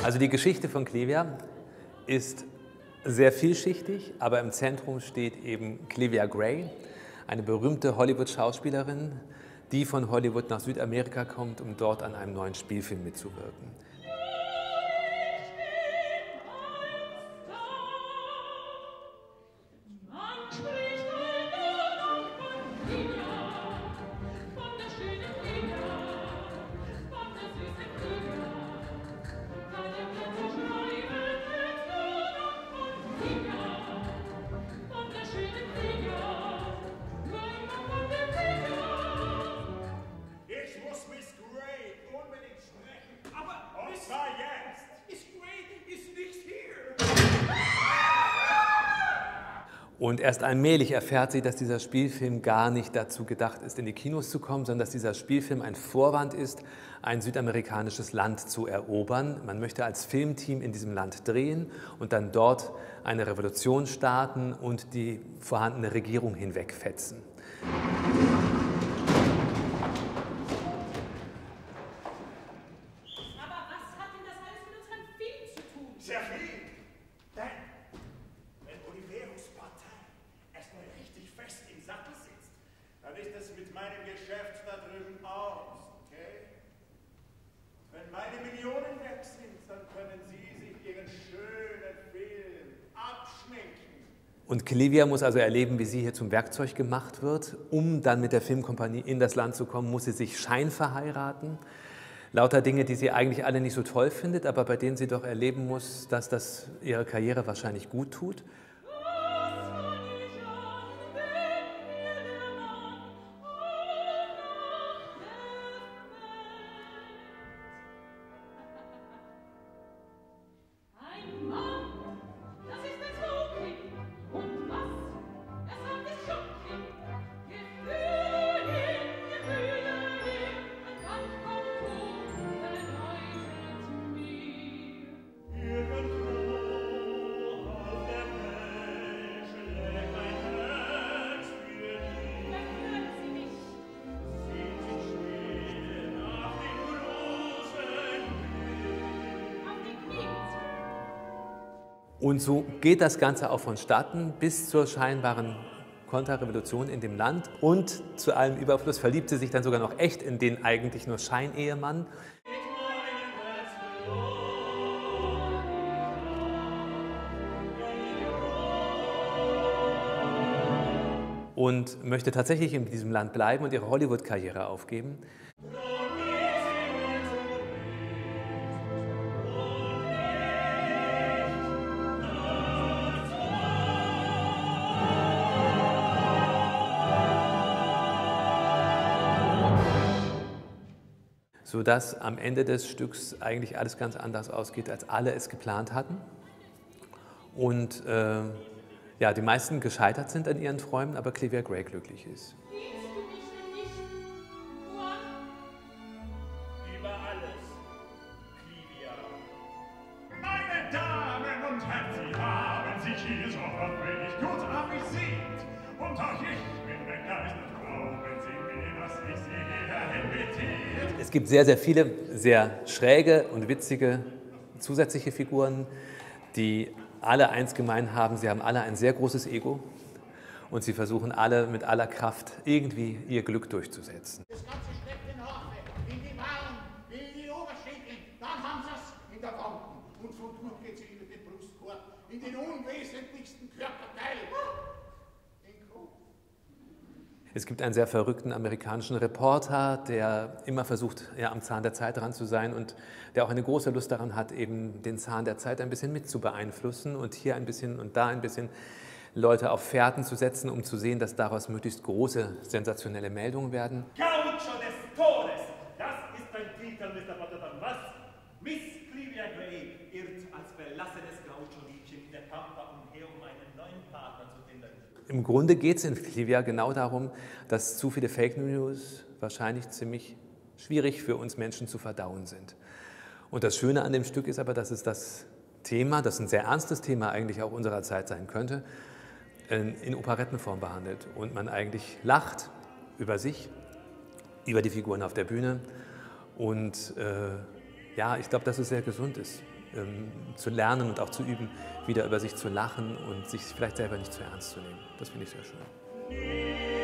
Also die Geschichte von Clivia ist sehr vielschichtig, aber im Zentrum steht eben Clivia Gray, eine berühmte Hollywood-Schauspielerin, die von Hollywood nach Südamerika kommt, um dort an einem neuen Spielfilm mitzuwirken. Und erst allmählich erfährt sie, dass dieser Spielfilm gar nicht dazu gedacht ist, in die Kinos zu kommen, sondern dass dieser Spielfilm ein Vorwand ist, ein südamerikanisches Land zu erobern. Man möchte als Filmteam in diesem Land drehen und dann dort eine Revolution starten und die vorhandene Regierung hinwegfetzen. Aber was hat denn das alles mit unserem Film zu tun? Sehr viel. Denn wenn Oliveros Partei erstmal richtig fest im Sattel sitzt, dann ist es mit meinem Geschäft da drüben aus, okay? Wenn meine Millionen weg sind, dann können Sie sich Ihren schönen Film abschminken. Und Clivia muss also erleben, wie sie hier zum Werkzeug gemacht wird. Um dann mit der Filmkompanie in das Land zu kommen, muss sie sich scheinverheiraten. Lauter Dinge, die sie eigentlich alle nicht so toll findet, aber bei denen sie doch erleben muss, dass das ihrer Karriere wahrscheinlich gut tut. Ein Mann, das ist ein Smoking. Und was? Er sagt es Schocking. Gefühle, ein Kampf kommt hoch, bedeutet mir. Irgendwo auf der Welt schlägt ein Herz für dich. Vielleicht hören Sie mich. Sehnt sich still nach dem großen Glück. Auf den Knien. Und so geht das Ganze auch vonstatten bis zur scheinbaren Konterrevolution in dem Land. Und zu allem Überfluss verliebt sie sich dann sogar noch echt in den eigentlich nur Scheinehemann. Und möchte tatsächlich in diesem Land bleiben und ihre Hollywood-Karriere aufgeben. Sodass am Ende des Stücks eigentlich alles ganz anders ausgeht, als alle es geplant hatten. Und ja, die meisten gescheitert sind an ihren Träumen, aber Clivia Gray glücklich ist. Liebst du mich denn nicht, Juan? Über alles, Clivia. Meine Damen und Herren, Sie haben sich hier so auffällig gut amüsiert. Und auch ich bin begeistert. Glauben Sie mir, dass ich Sie hierher invitiert? Es gibt sehr, sehr viele sehr schräge und witzige zusätzliche Figuren, die alle eins gemein haben, sie haben alle ein sehr großes Ego und sie versuchen alle mit aller Kraft irgendwie ihr Glück durchzusetzen. Das Ganze steckt in Horte, in die Beine, in die Oberschenkel, dann haben sie es in der Wangen. Und von dort geht sie in den Brustkorb, in den unwesentlichsten Körperteil. Den Kopf. Es gibt einen sehr verrückten amerikanischen Reporter, der immer versucht, ja, am Zahn der Zeit dran zu sein und der auch eine große Lust daran hat, eben den Zahn der Zeit ein bisschen mit zu beeinflussen und hier ein bisschen und da ein bisschen Leute auf Fährten zu setzen, um zu sehen, dass daraus möglichst große, sensationelle Meldungen werden. Gaucho des Todes! Das ist ein Titel, Mr. Potter. Was? Miss Clivia Gray irrt als verlassenes Gaucho-Liedchen in der Pampa umher, um einen neuen Partner zu finden. Im Grunde geht es in Clivia genau darum, dass zu viele Fake News wahrscheinlich ziemlich schwierig für uns Menschen zu verdauen sind. Und das Schöne an dem Stück ist aber, dass es das Thema, das ein sehr ernstes Thema eigentlich auch unserer Zeit sein könnte, in Operettenform behandelt. Und man eigentlich lacht über sich, über die Figuren auf der Bühne. Und ja, ich glaube, dass es sehr gesund ist. zu lernen und auch zu üben, wieder über sich zu lachen und sich vielleicht selber nicht zu ernst zu nehmen. Das finde ich sehr schön.